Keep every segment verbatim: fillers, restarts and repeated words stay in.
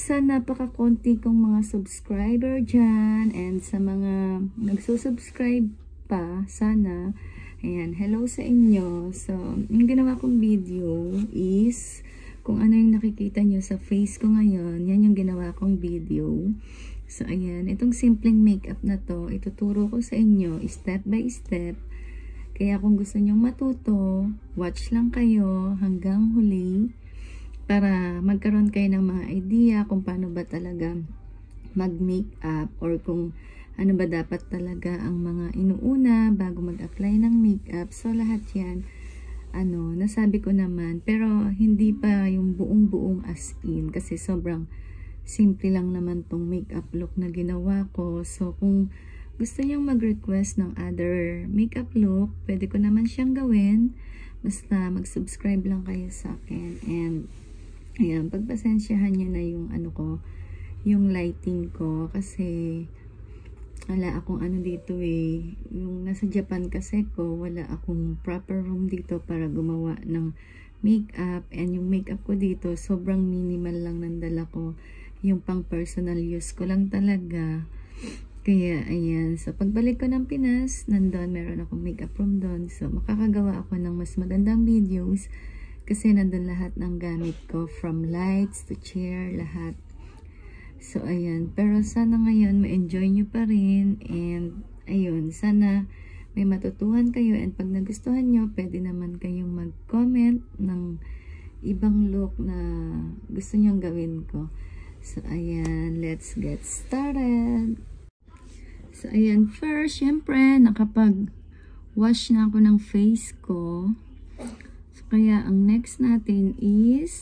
sa napaka-konti kong mga subscriber dyan and sa mga nagsusubscribe pa, sana. Ayan, hello sa inyo. So, yung ginawa kong video is kung ano yung nakikita nyo sa face ko ngayon, yan yung ginawa kong video. So, ayan, itong simpleng makeup na to, ituturo ko sa inyo step by step. Kaya kung gusto nyong matuto, watch lang kayo hanggang huli para magkaroon kayo ng mga idea kung paano ba talaga mag-makeup or kung ano ba dapat talaga ang mga inuuna bago mag-apply ng makeup. So, lahat yan, ano, nasabi ko naman. Pero, hindi pa yung buong-buong as in kasi sobrang simple lang naman tong makeup look na ginawa ko. So, kung gusto nyong mag-request ng other makeup look, pwede ko naman siyang gawin. Basta mag-subscribe lang kayo sa akin. And, ayan, pagpasensyahan nyo na yung ano ko, yung lighting ko. Kasi, wala akong ano dito eh. Yung nasa Japan kasi ko, wala akong proper room dito para gumawa ng makeup. And yung makeup ko dito, sobrang minimal lang nandala ko. Yung pang personal use ko lang talaga. Kaya, ayan. So, pagbalik ko ng Pinas, nandun, meron akong makeup room doon. So, makakagawa ako ng mas magandang videos. Kasi nandun lahat ng gamit ko. From lights to chair, lahat. So, ayan. Pero sana ngayon, ma-enjoy nyo pa rin. And, ayun. Sana may matutuhan kayo. And pag nagustuhan nyo, pwede naman kayong mag-comment ng ibang look na gusto nyong gawin ko. So, ayan. Let's get started. So, ayan. First, syempre, nakapag-wash na ako ng face ko. So, kaya, ang next natin is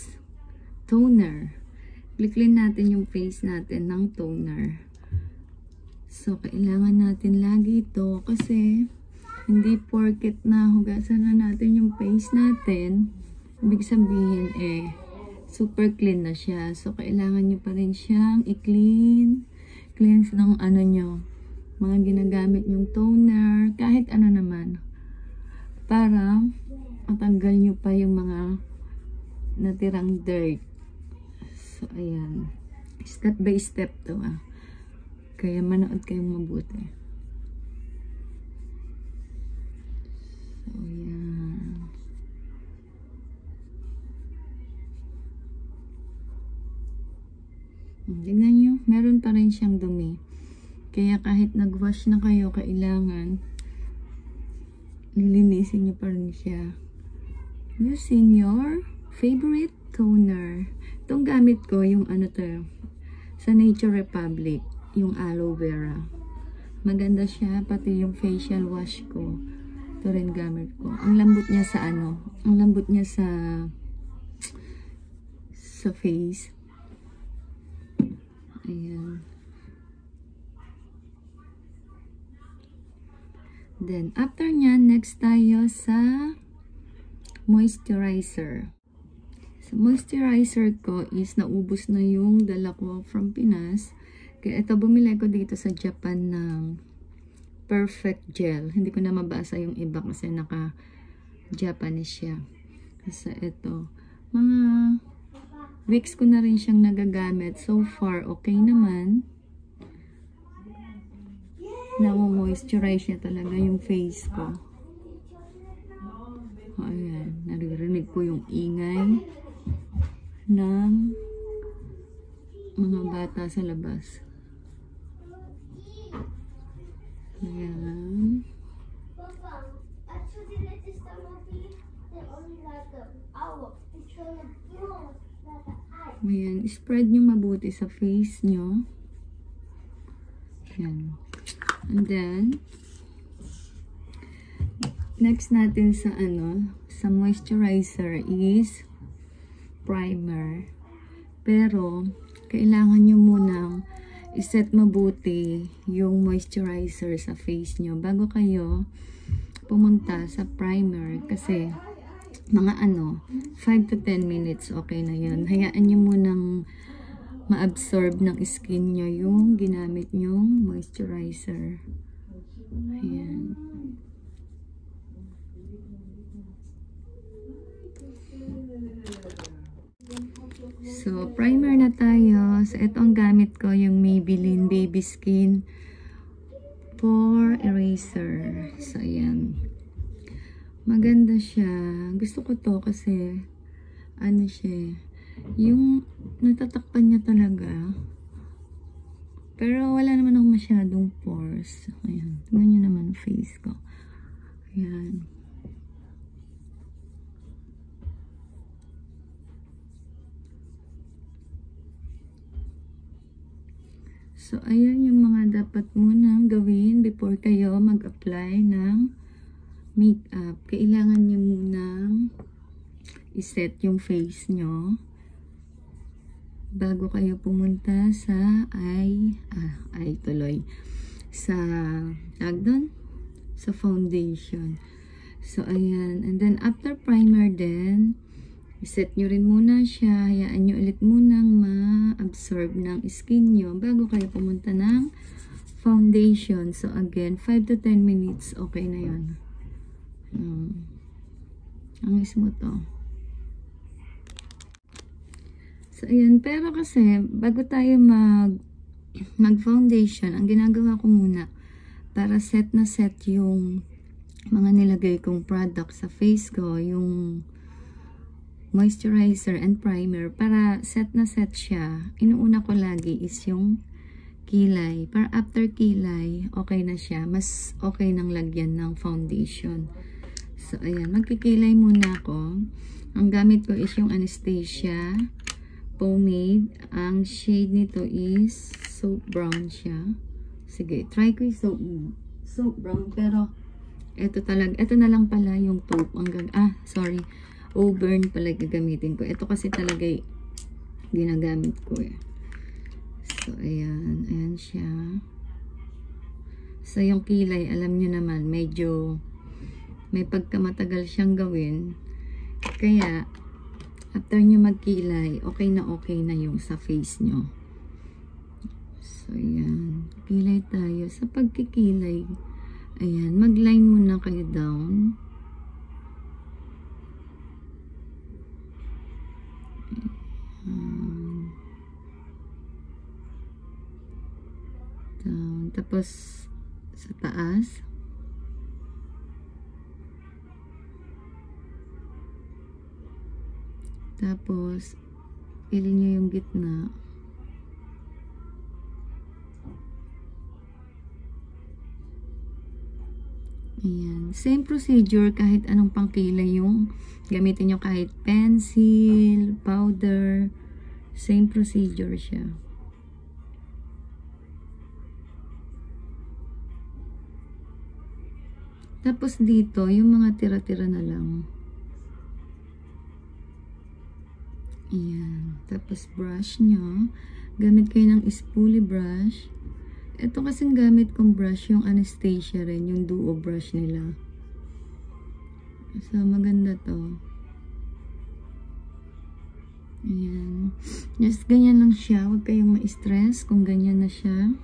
toner. Clean natin yung face natin ng toner. So, kailangan natin lagi ito kasi hindi porket na hugasan na natin yung face natin, ibig sabihin eh, super clean na siya. So, kailangan nyo pa rin siyang i-clean. Cleanse ng ano nyo, mga ginagamit yung toner, kahit ano naman. Para matanggal nyo pa yung mga natirang dirt. So, ayan. Step by step to ah. Kaya manood kayong mabuti. So, ayan. Tingnan nyo, meron pa rin siyang dumi. Kaya kahit nag-wash na kayo, kailangan lilinisin nyo pa rin siya. Using your favorite toner. Itong gamit ko, yung ano to, sa Nature Republic, yung aloe vera. Maganda siya, pati yung facial wash ko. Ito rin gamit ko. Ang lambot niya sa ano, ang lambot niya sa sa face. Ayan. Then, after nyan, next tayo sa moisturizer. So, moisturizer ko is naubos na yung dala ko from Pinas. Kaya ito, bumili ko dito sa Japan ng Perfect Gel. Hindi ko na mabasa yung iba kasi naka-Japanese siya. Kasi ito, mga weeks ko na rin siyang nagagamit. So far, okay naman. Na-moisturize niya talaga yung face ko. O, ayan. Naririnig ko yung ingay ng mga bata sa labas. Ayan. Ayan. Spread nyo mabuti sa face nyo. Ayan. And then, next natin sa ano, sa moisturizer is primer. Pero, kailangan nyo munang iset mabuti yung moisturizer sa face nyo bago kayo pumunta sa primer. Kasi, mga ano, five to ten minutes, okay na yun. Hayaan nyo munang ma-absorb ng skin nyo yung ginamit nyong moisturizer. Ayan. So, primer na tayo. So, ito ang gamit ko, yung Maybelline Baby Skin Pore Eraser. So, ayan. Maganda siya. Gusto ko to kasi, ano siya, yung natatakpan niya talaga. Pero, wala naman akong masyadong pores. Ayan. Ganyan naman ang face ko. Ayan. So, ayan yung mga dapat munang gawin before kayo mag-apply ng makeup. Kailangan nyo munang iset yung face nyo bago kayo pumunta sa eye, ah, eye tuloy, sa, tag doon, sa foundation. So, ayan. And then, after primer din, iset nyo rin muna siya. Hayaan nyo ulit munang ma-absorb ng skin nyo bago kayo pumunta ng foundation. So, again, five to ten minutes, okay na yun. Hmm. Ang smooth to. So, ayan. Pero kasi, bago tayo mag mag-foundation, ang ginagawa ko muna, para set na set yung mga nilagay kong product sa face ko, yung moisturizer and primer, para set na set siya, inuuna ko lagi is yung kilay. Para after kilay, okay na siya. Mas okay nang lagyan ng foundation. So, ayan. Magkikilay muna ako. Ang gamit ko is yung Anastasia pomade. Ang shade nito is soap brown siya. Sige, try ko yung soap, soap brown. Pero, ito talaga, ito na lang pala yung taupe. Ang gag ah, sorry. Auburn pala gagamitin ko. Ito kasi talaga ginagamit ko eh. So, ayan. Ayan siya. So, yung kilay, alam nyo naman, medyo may pagkamatagal siyang gawin. Kaya, after nyo magkilay, okay na okay na yung sa face nyo. So, ayan. Kilay tayo. Sa pagkikilay, ayan. Mag-line muna kayo down. Um, down. Tapos sa taas, tapos ilin nyo yung gitna, ayan. Same procedure kahit anong pangkilay yung gamitin nyo, kahit pencil, powder, same procedure siya. Tapos dito, yung mga tira-tira na lang. Ayan. Tapos brush nyo. Gamit kayo ng spoolie brush. Ito kasing gamit kong brush, yung Anastasia rin, yung duo brush nila. So, maganda to. Ayan. Just ganyan lang siya. Huwag kayong ma-stress kung ganyan na siya.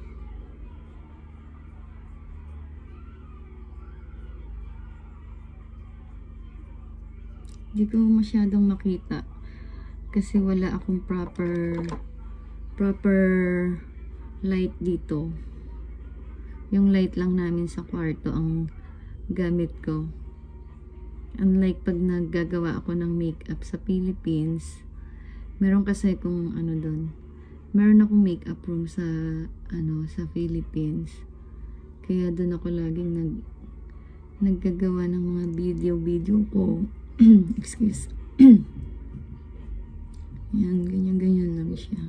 Hindi ko masyadong makita. Kasi wala akong proper proper light dito. Yung light lang namin sa kwarto ang gamit ko. Unlike pag naggagawa ako ng makeup sa Philippines, meron kasi kung ano doon, meron akong makeup room sa ano sa Philippines. Kaya doon ako laging nag naggagawa ng mga video-video ko. Excuse. Yan, ganyan-ganyan lang siya.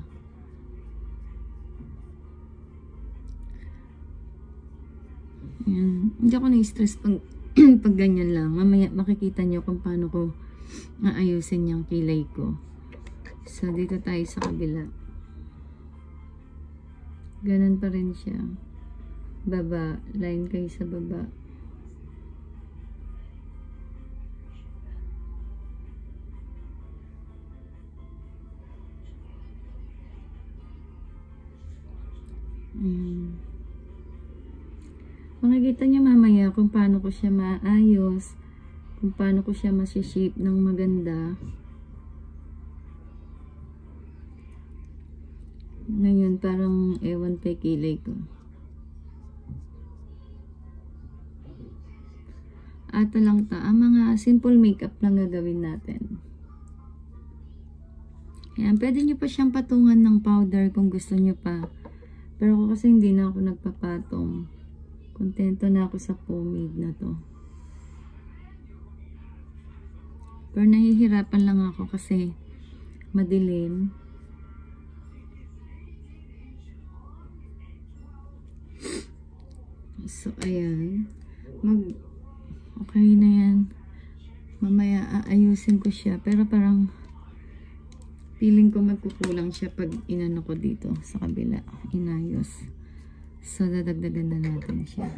Yan. Hindi ako na-stress pag pag ganyan lang. Mamaya makikita nyo kung paano ko aayusin yung kilay ko. So, dito tayo sa kabila. Ganun pa rin siya. Baba. Line kayo sa baba. Ayan. Makikita niyo mamaya kung paano ko siya maayos, kung paano ko siya masishape ng maganda. Yung parang ewan pa yung kilay ko. Ata lang ta. Ang mga simple makeup lang gagawin natin. Ayan, pwede nyo pa siyang patungan ng powder kung gusto nyo pa. Pero ako kasi hindi na ako nagpapatong. Kontento na ako sa pomade na to. Pero nahihirapan lang ako kasi madilim. So, ayan. Mag, okay na yan. Mamaya aayusin ko siya. Pero parang feeling ko magkukulang siya pag inano ko dito sa kabila. Inayos. So, dadagdagan na natin siya.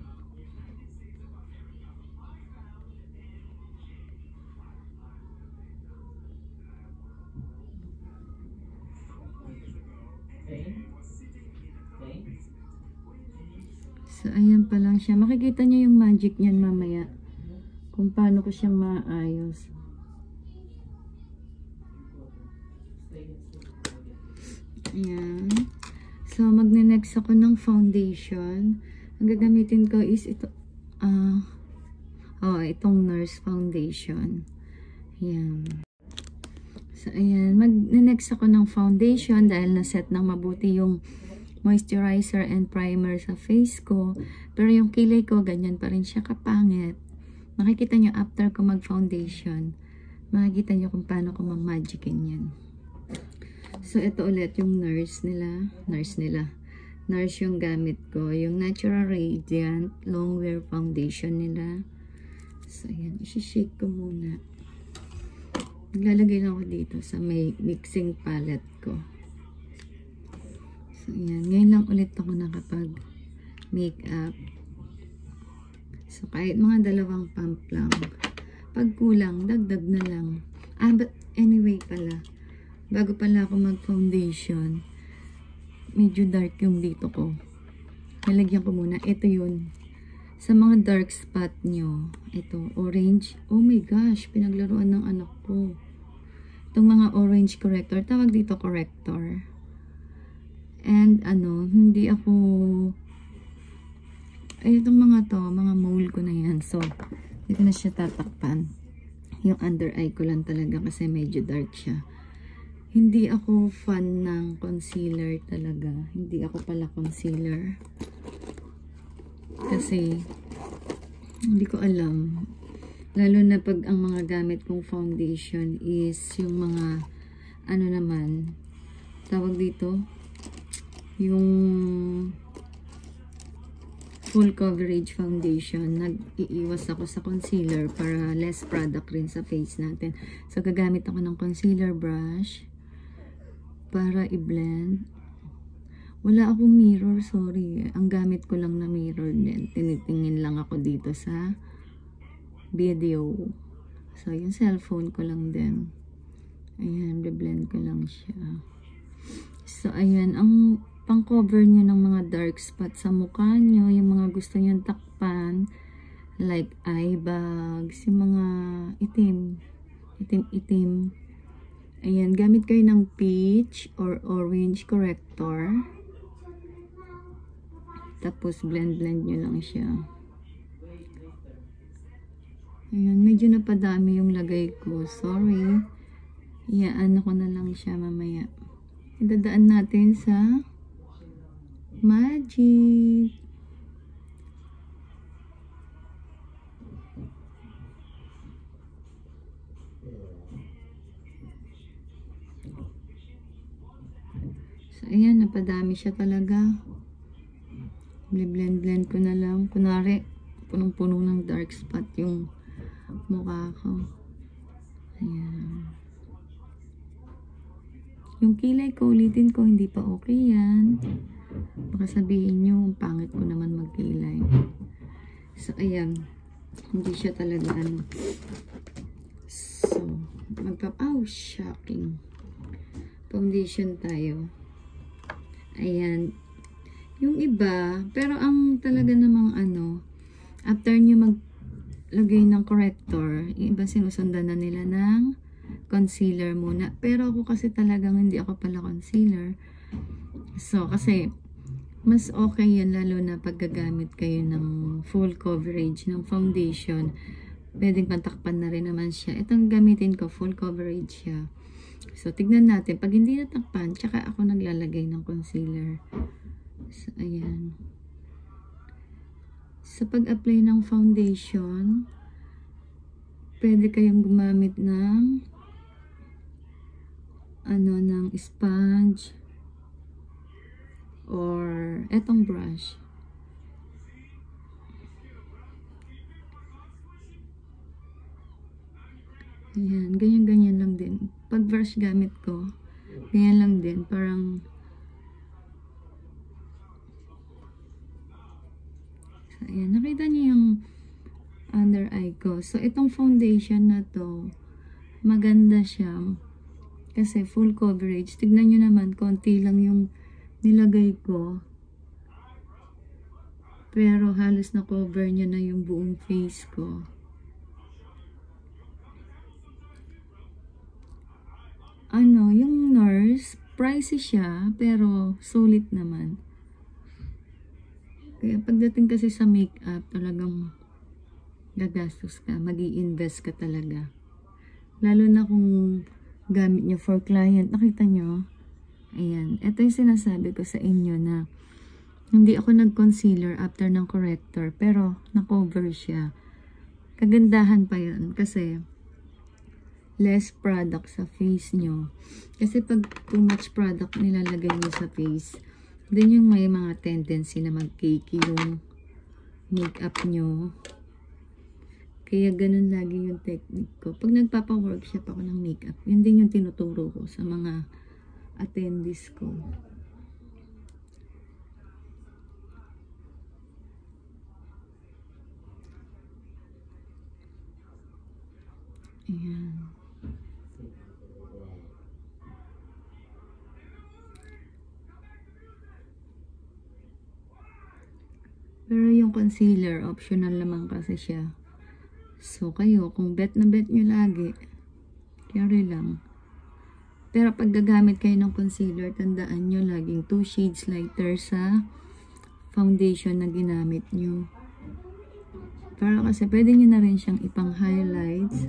So, ayan pa lang siya. Makikita niyo yung magic niyan mamaya. Kung paano ko siyang maayos. Ayan. So, magne-next ako ng foundation. Ang gagamitin ko is ito. Ah, uh, oh, itong Nurse Foundation. Ayan. So, ayan. Magne-next ako ng foundation dahil na-set ng mabuti yung moisturizer and primer sa face ko. Pero yung kilay ko, ganyan pa rin siya kapangit. Makikita nyo after ko mag-foundation. Makikita nyo kung paano ko ma-magicin yan. So, ito ulit yung nurse nila. Nurse nila. Nurse yung gamit ko. Yung Natural Radiant Long Wear Foundation nila. So, ayan. Isi-shake ko muna. Naglalagay lang ako dito sa may mixing palette ko. So, ayan. Ngayon lang ulit ako nakapag-makeup. So, kahit mga dalawang pump lang. Pag kulang, dagdag na lang. Ah, but anyway pala. Bago pala ako mag-foundation, medyo dark yung dito ko. Nalagyan ko muna. Ito yun. Sa mga dark spot nyo. Ito, orange. Oh my gosh, pinaglaruan ng anak ko. Itong mga orange corrector. Tawag dito corrector. And ano, hindi ako, ay itong mga to, mga mole ko na yan. So, hindi ko na siya tatakpan. Yung under eye ko lang talaga kasi medyo dark siya. Hindi ako fan ng concealer talaga. Hindi ako pala concealer. Kasi, hindi ko alam. Lalo na pag ang mga gamit kong foundation is yung mga, ano naman, tawag dito, yung full coverage foundation. Nag-iiwas ako sa concealer para less product rin sa face natin. So, gagamit ako ng concealer brush para i-blend. Wala akong mirror, sorry. Ang gamit ko lang na mirror din. Tinitingin lang ako dito sa video. So, yung cellphone ko lang din. Ayan, blend ko lang siya. So, ayan. Ang pang-cover nyo ng mga dark spot sa mukha nyo, yung mga gusto nyo takpan, like eye bags, yung mga itim. Itim-itim. Ayan, gamit kayo ng peach or orange corrector. Tapos, blend-blend nyo lang siya. Ayan, medyo napadami yung lagay ko. Sorry. Iyaan ko na lang siya mamaya. Idadaan natin sa magic. So, ayan, napadami siya talaga. Blend-blend ko na lang. Kunwari, punong-puno ng dark spot yung mukha ko. Ayan. Yung kilay ko, ulitin ko, hindi pa okay yan. Baka sabihin nyo, pangit ko naman magkilay. So, ayan. Hindi siya talaga ano. So, magpap... Oh, shocking. Foundation tayo. Ayan. Yung iba, pero ang talaga namang ano, after nyo maglagay ng corrector, yung iba sinusundan na nila ng concealer muna. Pero ako kasi talagang hindi ako pala concealer. So, kasi mas okay yun lalo na pag gagamit kayo ng full coverage ng foundation. Pwedeng pantakpan na rin naman siya. Itong gamitin ko, full coverage siya. So, tignan natin. Pag hindi natakpan, tsaka ako naglalagay ng concealer. So, ayan. Sa pag-apply ng foundation, pwede kayong gumamit ng ano, ng sponge or etong brush. Ayan, ganyan-ganyan lang din. Pag brush gamit ko, ganyan lang din. Parang so, ayan, nakita niyo yung under eye ko. So, itong foundation na to, maganda siya. Kasi full coverage. Tignan nyo naman, konti lang yung nilagay ko. Pero halos na cover niya na yung buong face ko. Ano, yung NARS, pricey siya, pero sulit naman. Kaya pagdating kasi sa makeup, talagang gagastos ka, mag-i-invest ka talaga. Lalo na kung gamit nyo for client. Nakita nyo? Ayan. Ito yung sinasabi ko sa inyo na hindi ako nag-concealer after ng corrector, pero na-cover siya. Kagandahan pa yun kasi less product sa face nyo. Kasi pag too much product nilalagay nyo sa face, dun yung may mga tendency na mag-cakey yung makeup nyo. Kaya ganun lagi yung technique ko. Pag nagpapa-workshop ako ng makeup, yun din yung tinuturo ko sa mga attendees ko. Ayan. Pero yung concealer, optional naman kasi siya. So, kayo, kung bet na bet nyo lagi, carry lang. Pero pag gagamit kayo ng concealer, tandaan nyo laging two shades lighter sa foundation na ginamit nyo. Para kasi pwede nyo na rin siyang ipang highlights.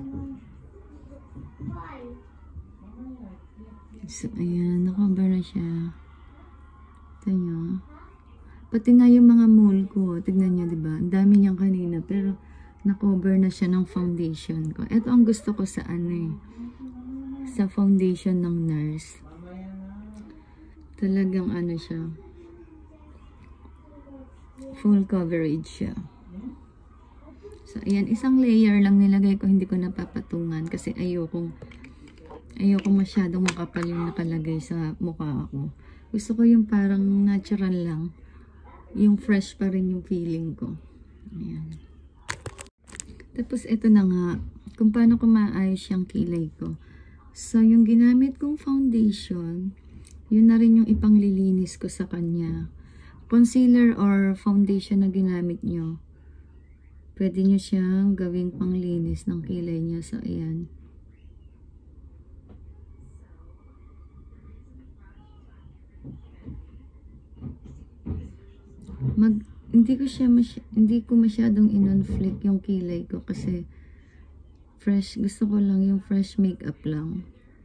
So, ayan, nakover na siya. Ito nyo. Pati nga yung mga mole ko, tignan nyo, diba? Ang dami niyang kanina, pero na-cover na siya ng foundation ko. Ito ang gusto ko sa ano eh, sa foundation ng NARS. Talagang ano siya, full coverage siya. So, ayan, isang layer lang nilagay ko, hindi ko napapatungan kasi ayokong ayokong masyadong makapal yung nakalagay sa mukha ko. Gusto ko yung parang natural lang, yung fresh pa rin yung feeling ko. Ayan. Tapos, ito na nga, kung paano ko maayos yung kilay ko. So, yung ginamit kong foundation, yun na rin yung ipanglilinis ko sa kanya. Concealer or foundation na ginamit nyo, pwede nyo siyang gawing panglinis ng kilay nyo. So, ayan. Mag hindi ko siya masy hindi ko masyadong in-flick yung kilay ko kasi fresh, gusto ko lang yung fresh makeup lang.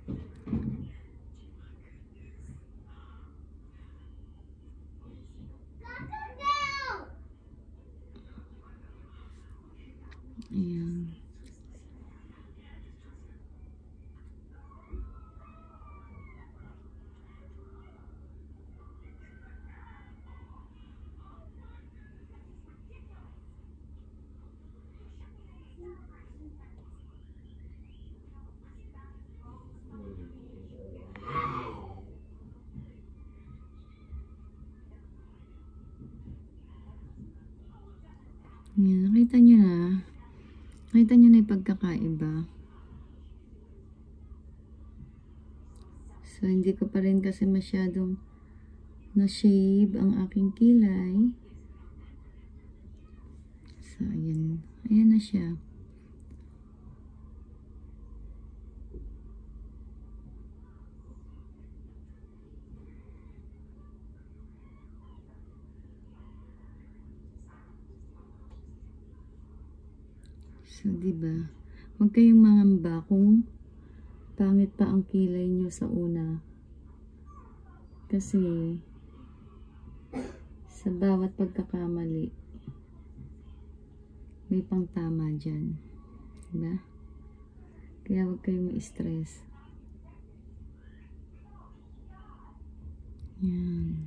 Ayan. Ayan, nakita nyo na. Nakita nyo na yung pagkakaiba. So, hindi ko pa rin kasi masyadong na-shave ang aking kilay. So, ayan. Ayan na siya. So, diba? Huwag kayong mangamba kung pangit pa ang kilay nyo sa una. Kasi, sa bawat pagkakamali, may pangtama dyan. Diba? Kaya huwag kayong ma-stress. Yan.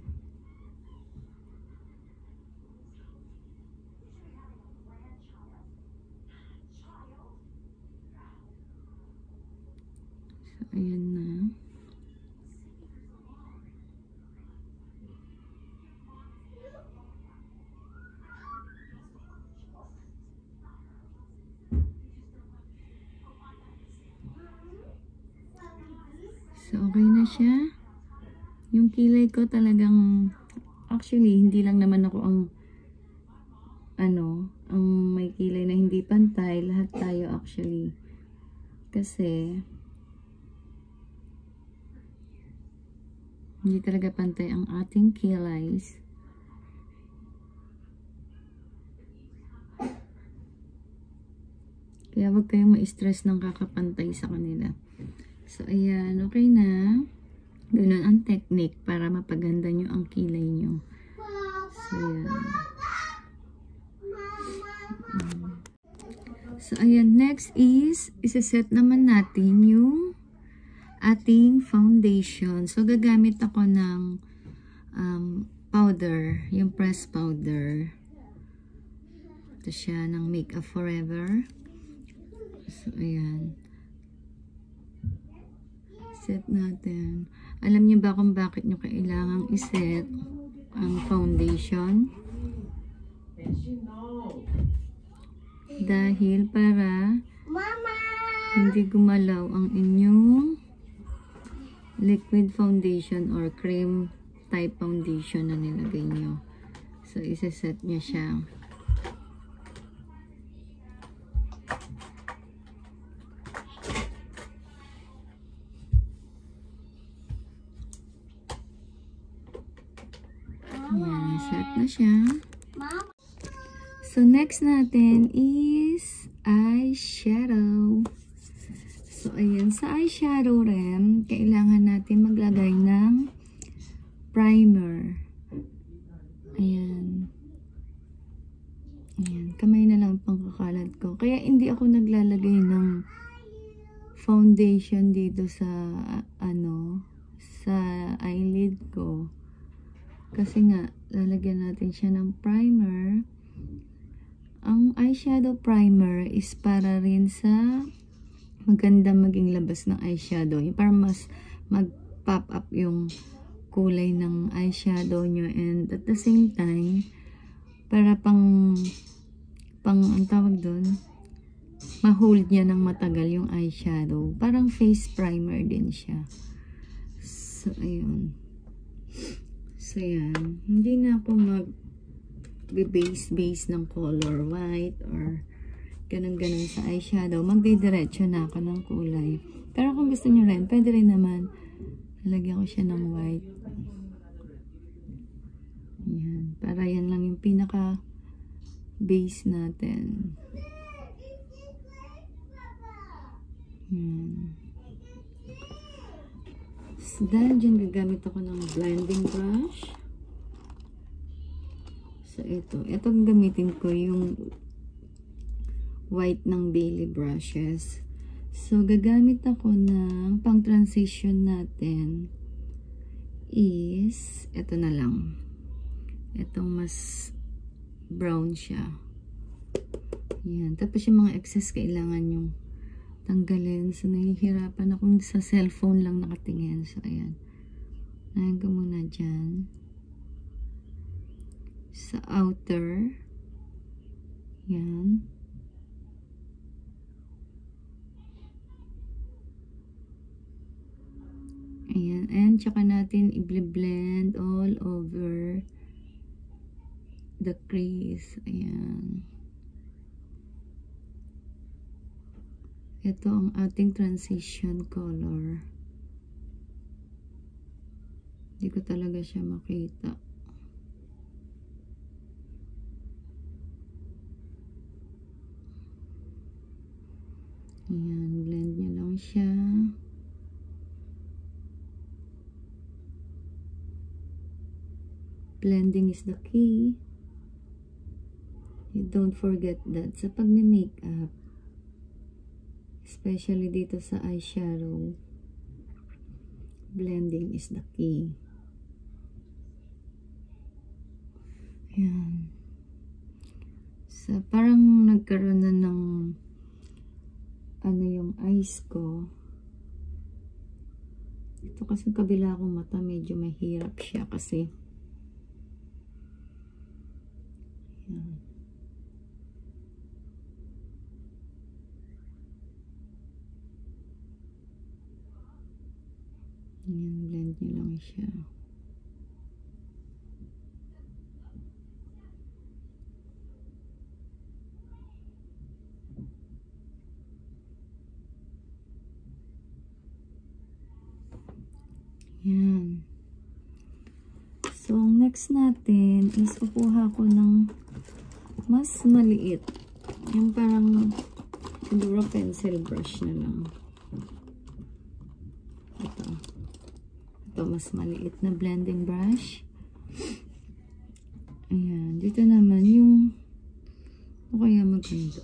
So, ayan na. So, okay na siya. Yung kilay ko talagang, actually, hindi lang naman ako ang, ano, ang may kilay na hindi pantay. Lahat tayo actually. Kasi, hindi talaga pantay ang ating kilays. Kaya wag kayong ma-stress ng kakapantay sa kanila. So, ayan. Okay na. Ganun ang technique para mapaganda nyo ang kilay nyo. So, ayan. So, ayan. Next is, isa-set naman natin yung ating foundation. So, gagamit ako ng um, powder. Yung press powder. Ito siya ng Make Up Forever. So, ayan. Set natin. Alam niyo ba kung bakit nyo kailangang iset ang foundation? Dahil para hindi gumalaw ang inyong liquid foundation or cream type foundation na nilagay nyo. So, isa-set nyo siya. Ayan, set na siya. So, next natin is eyeshadow. So, ayan. Sa eyeshadow rin, kailangan natin maglagay ng primer. Ayan. Ayan. Kamay na lang pangkakalat ko. Kaya hindi ako naglalagay ng foundation dito sa, ano, sa eyelid ko. Kasi nga, lalagyan natin siya ng primer. Ang eyeshadow primer is para rin sa maganda maging labas ng eyeshadow. Yung para mas mag-pop up yung kulay ng eyeshadow nyo. And at the same time, para pang, pang, ang tawag doon, ma-hold niya ng matagal yung eyeshadow. Parang face primer din siya. So, ayun. So, yan. Hindi na ako mag-base-base ng color white or ganun-ganun sa eyeshadow. Magdidiretso na ako ng kulay. Pero kung gusto nyo rin, pwede rin naman. Nalagyan ko siya ng white. Yan. Para yan lang yung pinaka-base natin. Yan. So, dahil dyan gagamit ako ng blending brush. So, ito. Ito gamitin ko yung white ng Bailey brushes. So, gagamit ako ng pang-transition natin is, ito na lang. Itong mas brown siya. Yan. Tapos yung mga excess kailangan yung tanggalin. So, nahihirapan akong sa cellphone lang nakatingin. So, ayan. Nahin ko muna dyan. Sa outer. Yan. Ayan. And, tsaka natin i-blend all over the crease. Ayan. Ito ang ating transition color. Hindi ko talaga siya makita. lang siya. Blending is the key. You don't forget that sa pagme-makeup, especially dito sa eyeshadow, blending is the key. Ayan. So, parang nagkaroon na ng ano yung eyes ko. Ito kasi kabila akong mata, medyo mahirap siya kasi. Ayan. Ayan, blend nyo lang siya. Yan. So, next natin is kukuha ko ng mas maliit. Yung parang siguro pencil brush na lang. Ito. Ito, mas maliit na blending brush. Ayan. Dito naman yung o kaya maganda.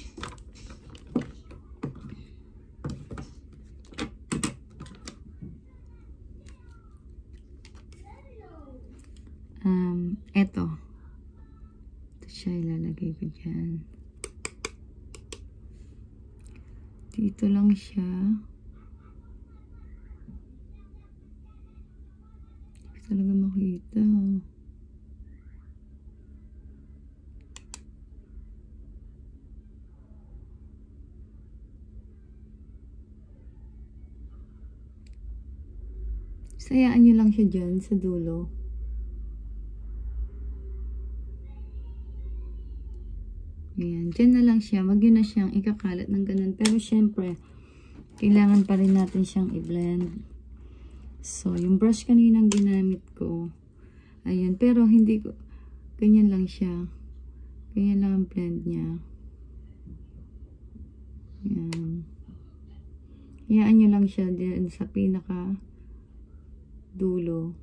Um, eto. Ito siya, ilalagay ko dyan. Dito lang siya. Hindi ko talaga makita. Sayaan nyo lang siya dyan sa dulo. Ayan, dyan na lang siya. Wag yun na siyang ikakalat ng ganun. Pero syempre, kailangan pa rin natin siyang i-blend. So, yung brush kaninang ginamit ko, ayun. Pero hindi ko, ganyan lang siya. Ganyan lang ang blend niya. Ayan. Hayaan nyo lang siya dyan sa pinaka dulo.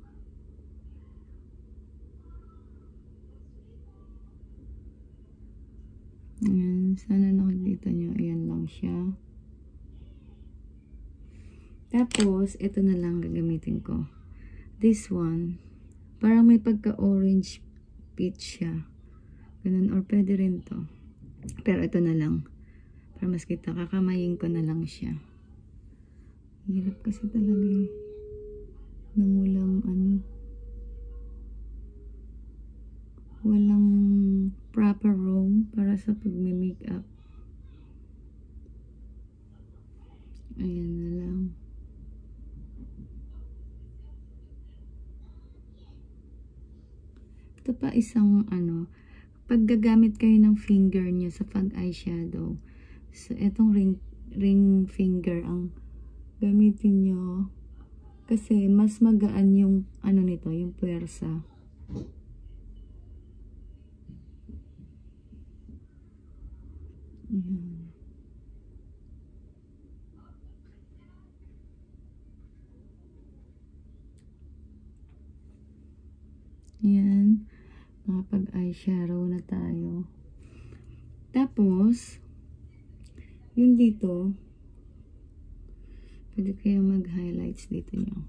Ayan, sana nakikita nyo. Ayan lang siya. Tapos, ito na lang gagamitin ko. This one, parang may pagka-orange peach siya. Ganun, or pwede rin to. Pero ito na lang. Para mas kita, kakamayin ko na lang siya. Hirap kasi talaga eh. Nang walang ano. Walang proper room para sa pagme-makeup. Ayan na lang. Ito pa isang ano, pag gagamit kayo ng finger nyo sa pag-eyeshadow, so itong ring, ring finger ang gamitin nyo kasi mas magaan yung ano nito, yung puwersa. Ayan. Ayan. Nakapag-eyeshadow na tayo. Tapos, yun dito, pwede kayo mag-highlights dito nyo.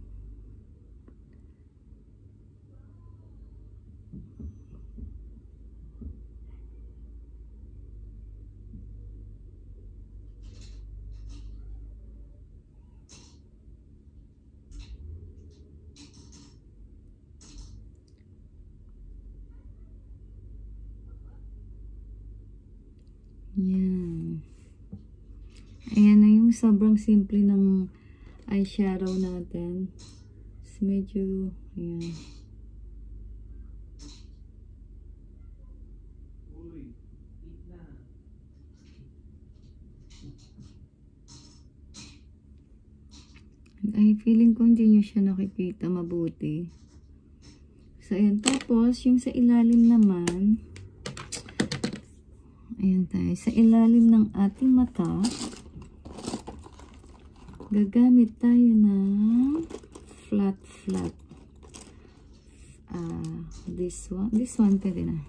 Yan. Ayan na yung sobrang simple ng eyeshadow natin. So, medyo, ayan. Ay, feeling ko hindi nyo siya nakikita mabuti. So, ayan. Tapos, yung sa ilalim naman, ayan tayo. Sa ilalim ng ating mata, gagamit tayo ng flat flat. Uh, this one, this one pwede na.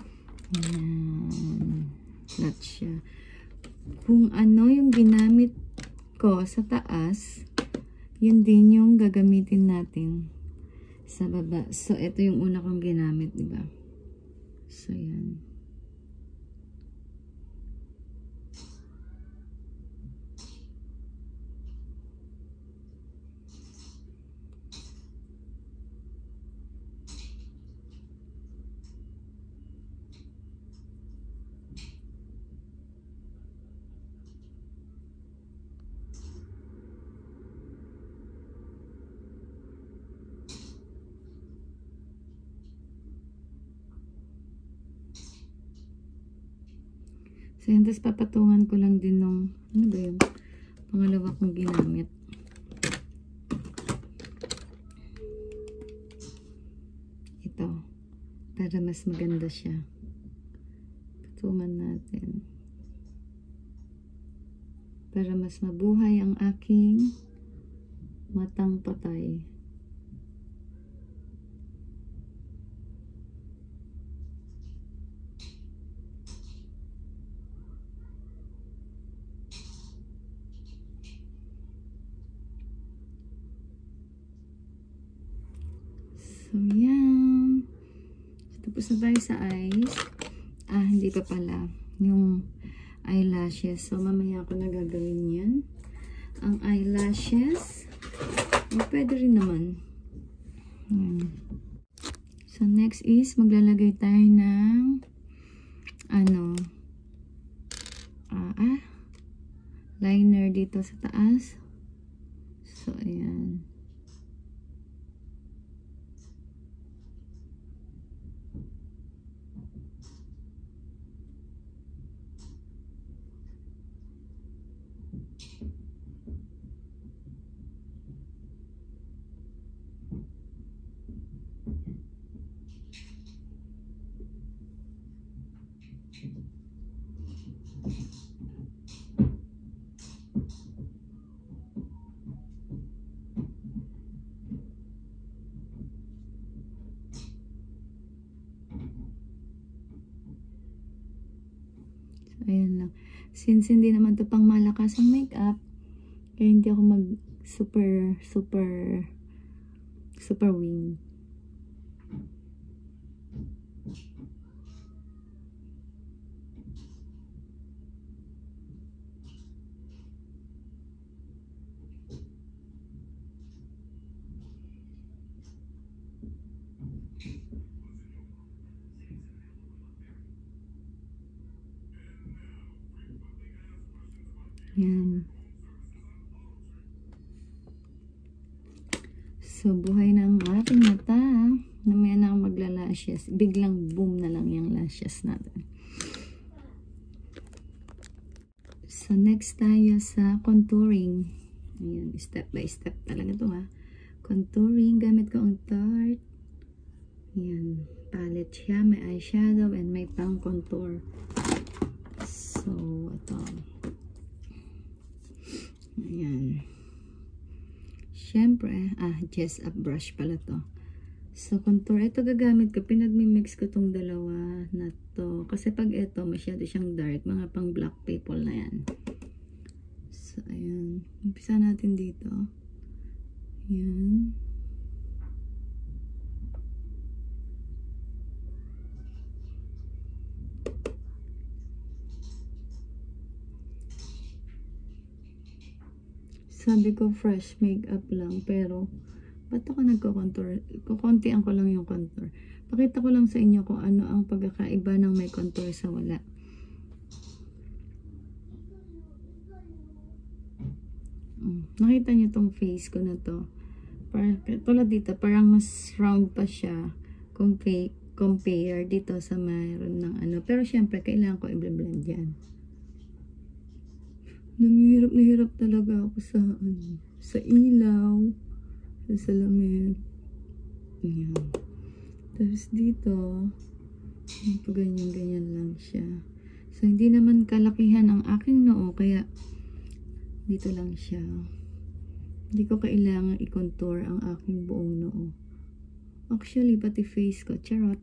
Ayan. Flat siya. Kung ano yung ginamit ko sa taas, yun din yung gagamitin natin sa baba. So, ito yung una kong ginamit, diba? So, yan. So, yun, tapos papatungan ko lang din nung, ano ba yun? Pangalawa kong ginamit. Ito. Para mas maganda siya. Patungan natin. Para mas mabuhay ang aking matang patay. So, yan. Tapos na tayo sa eyes. Ah, hindi pa pala. Yung eyelashes. So, mamaya ako na gagawin yan. Ang eyelashes, eh, pwede rin naman. Yan. So, next is, maglalagay tayo ng ano, ah, ah liner dito sa taas. So, ayan. Ayan lang. Since hindi naman ito pang malakas ang makeup, kaya hindi ako mag super, super, super wing. Yan. So, buhay na ang ating mata. Namaya na ako magla-lashes. Biglang boom na lang yung lashes natin. So, next tayo sa contouring. Ayan, step by step talaga ito ha. Contouring. Gamit ko ang Tarte. Ayan. Palette siya. May eyeshadow and may pang contour. So, ito. Ayan. Siyempre, ah, just a brush pala to. So, contour. Ito gagamit ko. Pinagmimix ko tong dalawa na to. Kasi pag ito, masyado siyang dark. Mga pang black people na yan. So, ayan. Umpisa natin dito. Ayan. Sabi ko fresh makeup lang, pero ba't ako nagko-contour? Kukuntian ko lang yung contour. Pakita ko lang sa inyo kung ano ang pagkakaiba ng may contour sa wala. Mm. Nakita niyo tong face ko na to. Para, tulad dito, parang mas round pa siya compare, compare dito sa mayroon ng ano. Pero syempre, kailangan ko i-blend yan. Namihirap na hirap talaga ako sa ano, sa ilaw, sa salamin. Ayan. Tapos dito, ganyan-ganyan lang siya. So, hindi naman kalakihan ang aking noo, kaya dito lang siya. Hindi ko kailangan i-contour ang aking buong noo. Actually, pati face ko. Charot.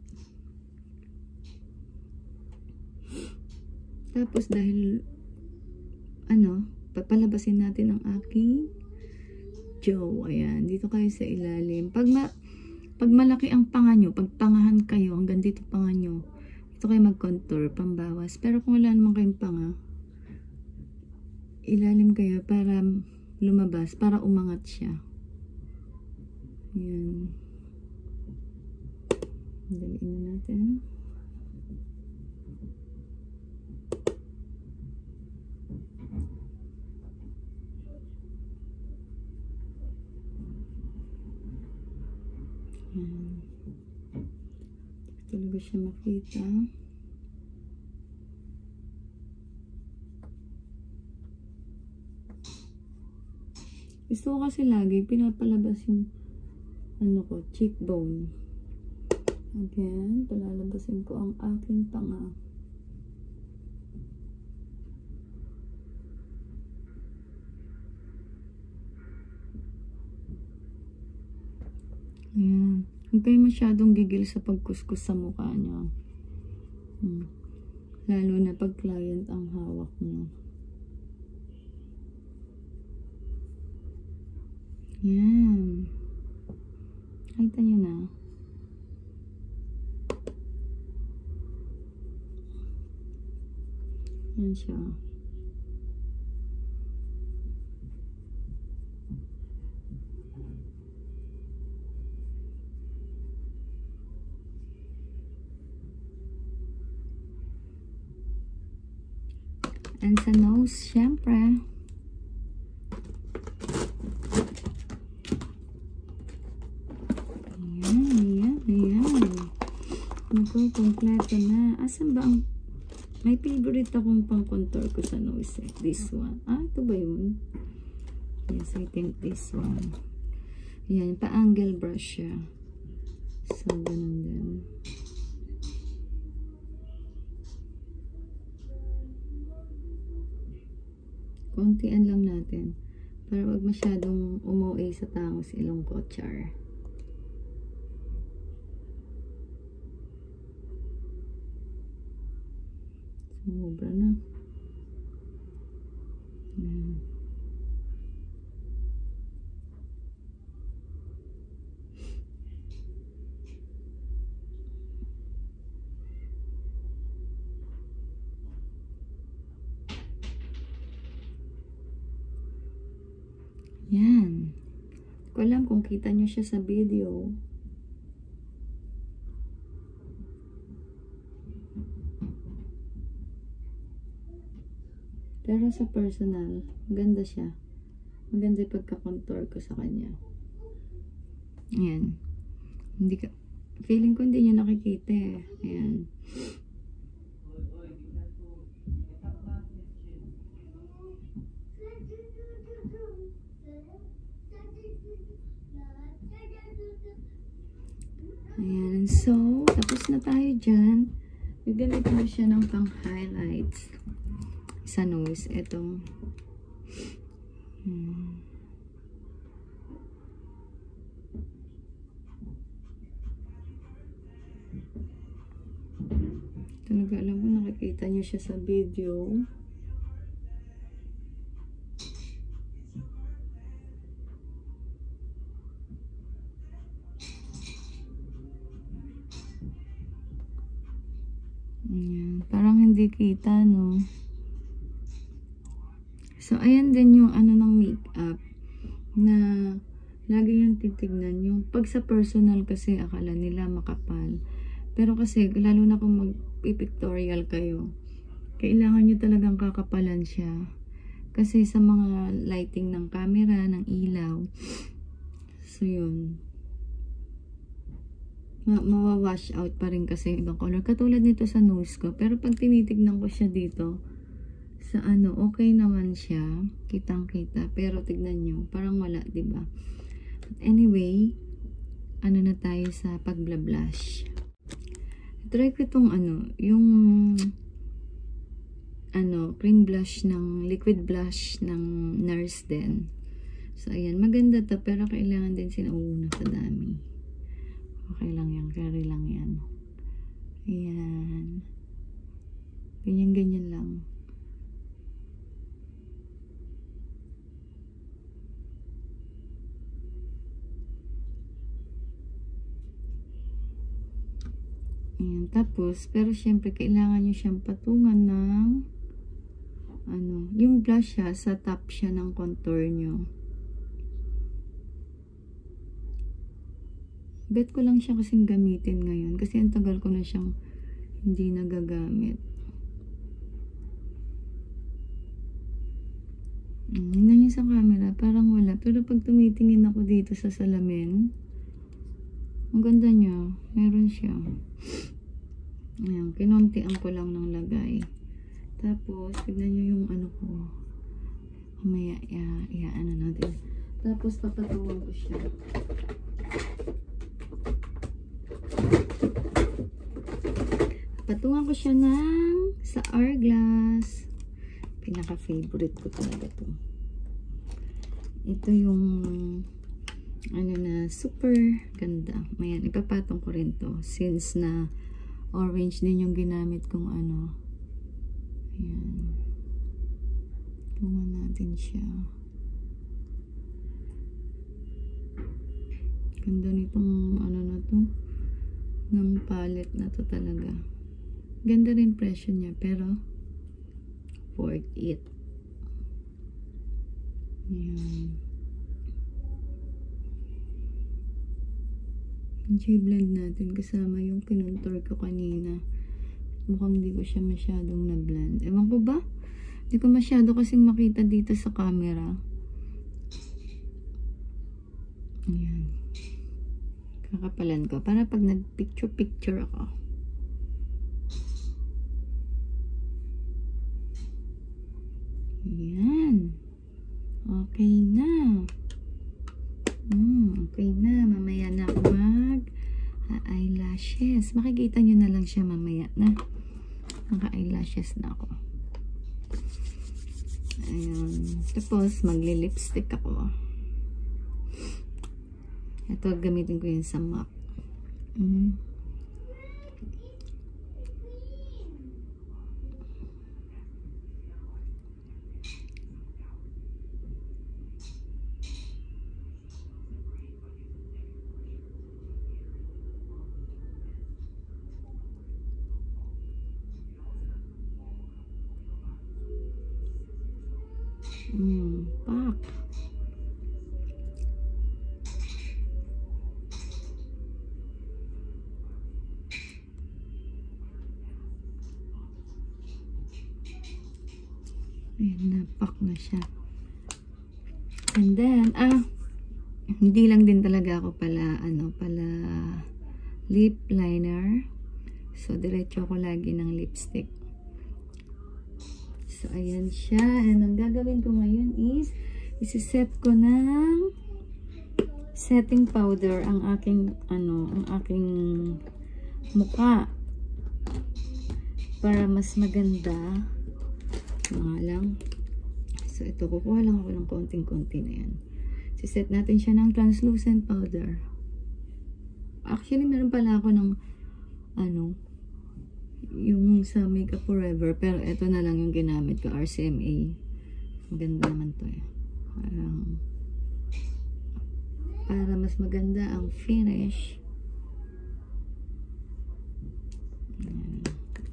Tapos dahil ano, papalabasin natin ang aking jaw. Ayan, dito kayo sa ilalim. Pag ma pag malaki ang panga nyo, pag pangahan kayo, hanggang dito panga nyo, dito kayo mag-contour, pambawas. Pero kung wala naman kayong panga, ilalim kayo para lumabas, para umangat siya. Ayan. Daliin na natin. Ayan. Talaga siya makita. Gusto ko kasi lagi pinapalabas yung ano ko, cheekbone. Again, palalabasin ko ang aking panga. Ayan. Huwag kayo masyadong gigil sa pagkuskus sa mukha niyo. Hmm. Lalo na pag client ang hawak niyo. Ayan. Nakita niyo na. Ayan siya. And sa nose, syempre. Ayan, ayan, ayan. Naku, kompleto na. Asan ba ang... May favorite akong pang contour ko sa nose eh. This one. Ah, ito ba yun? Yes, I think this one. Ayan, pa-angle brush siya. So, ganun din. Kontian lang natin. Para wag masyadong umuwi sa tangos ilong ko, char. Sumobra na. Ayan. Yan. Hindi ko alam kung kita nyo siya sa video. Pero sa personal, maganda siya. Maganda yung pagka-contour ko sa kanya. Ayan. Hindi ka, feeling ko hindi nyo nakikita eh. Ayan. Ayan. So, tapos na tayo dyan. Gagamit mo siya ng pang-highlights sa nose. Itong hmm. Talaga alam mo, nakikita nyo siya sa video. Ayan. Parang hindi kita, no? So, ayan din yung ano ng makeup na lagi yung titignan. Yung pag sa personal kasi akala nila makapal. Pero kasi, lalo na kung mag-pictorial kayo, kailangan nyo talagang kakapalan siya. Kasi sa mga lighting ng camera, ng ilaw. So, yun. Ma mawawash out pa rin kasi ibang color. Katulad nito sa nose ko. Pero pag tinitignan ko siya dito, sa ano, okay naman siya. Kitang-kita. Pero tignan nyo, parang wala, diba? But anyway, ano na tayo sa pag-blush. Try ko itong ano, yung ano, cream blush ng, liquid blush ng Nurse din. So, ayan. Maganda to, pero kailangan din sinauna sa dami. Okay lang yan. Carry lang yan. Ayan. Ganyan-ganyan lang. Ayan. Tapos, pero syempre, kailangan nyo siyang patungan ng ano, yung blush siya, sa top siya ng contour nyo. Bet ko lang siya kasing gamitin ngayon. Kasi ang tagal ko na siyang hindi nagagamit. Tingnan niyo sa camera, parang wala. Pero pag tumitingin ako dito sa salamin, ang ganda niya. Meron siya. Ayan, kinuntian ko lang ng lagay. Tapos, tignan nyo yung ano ko. Mamaya, iya, iya, ano natin. Tapos, papatungan ko siya. Papatungan ko siya ng sa Hourglass. Pinaka-favorite ko talaga to. Ito yung ano na, super ganda. Ayan, ipapatong ko rin to. Since na orange din yung ginamit kong ano. Ayan. Tungan natin siya. Ganda nitong ano na to. Ng palette na to talaga. Ganda rin presyo niya. Pero worth it. Ayan. G-blend natin kasama yung kinontour ko kanina. Mukhang hindi ko siya masyadong na-blend. Ewan ko ba? Hindi ko masyado kasing makita dito sa camera. Ayan. Kakapalan ko. Para pag nag-picture-picture ako. Ayan. Okay na. Hmm, okay na. Mamaya na ako mag eyelashes. Makikita nyo na lang siya mamaya na. Naka-eyelashes na ako. Ayan. Tapos, magli-lipstick ako. Ito, gamitin ko yun sa M A C. Mm. Hmm, pak. Ayan, napak na siya. And then, ah, hindi lang din talaga ako pala, ano, pala lip liner. So, diretso ako lagi ng lipstick. So, ayan siya. And ang gagawin ko ngayon is, isi-set ko ng setting powder ang aking, ano, ang aking mukha. Para mas maganda. Mga lang. So, ito, kukuha lang ako ng konting-konti na yan. Siset natin siya ng translucent powder. Actually, meron pala ako ng, ano, yung sa Makeup Forever. Pero ito na lang yung ginamit ko, R C M A. Maganda naman to eh. Parang, para mas maganda ang finish. Ayan.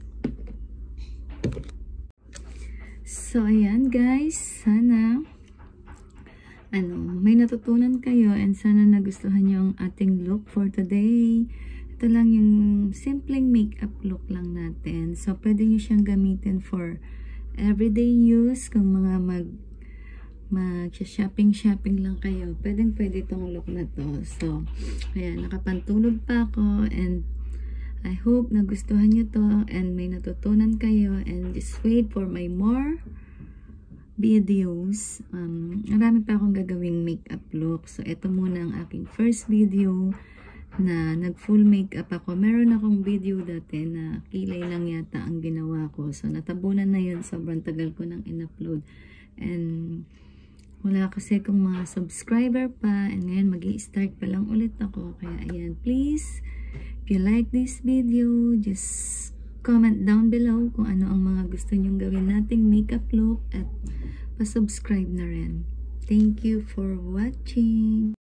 So, ayan guys. Sana, ano, may natutunan kayo and sana nagustuhan nyo ang ating look for today. Ito lang yung simpleng makeup look lang natin. So, pwede nyo siyang gamitin for everyday use. Kung mga mag mag-shopping-shopping lang kayo, pwedeng pwede itong look na to. So, ayan, nakapantulog pa ako and I hope nagustuhan nyo to and may natutunan kayo and just wait for my more videos. Um, marami pa akong gagawing makeup look. So, ito muna ang aking first video na nag-full makeup ako. Meron akong video dati na kilay lang yata ang ginawa ko. So, natabunan na yun. Sobrang tagal ko nang in-upload. And, Wala kasi akong mga subscriber pa, and ngayon mag-i-start pa lang ulit ako. Kaya ayan, please, if you like this video, just comment down below kung ano ang mga gusto nyong gawin nating makeup look, at pa-subscribe na rin. Thank you for watching.